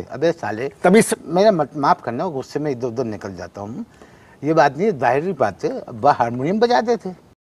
अबे साले तभी मेरा माफ करना, गुस्से में इधर उधर निकल जाता हूँ। ये बात नहीं, जाहिर बात है अब्बा हारमोनियम बजाते थे।